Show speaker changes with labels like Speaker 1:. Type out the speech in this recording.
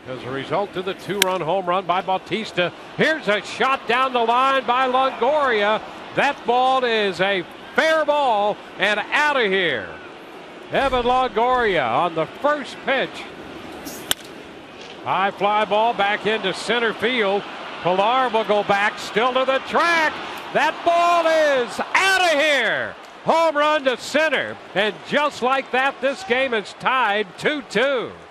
Speaker 1: as a result of the 2-run home run by Bautista. Here's a shot down the line by Longoria. That ball is a fair ball and out of here. Evan Longoria on the first pitch. High fly ball back into center field. Pilar will go back, still to the track. That ball is out of here. Home run to center. And just like that, this game is tied 2-2.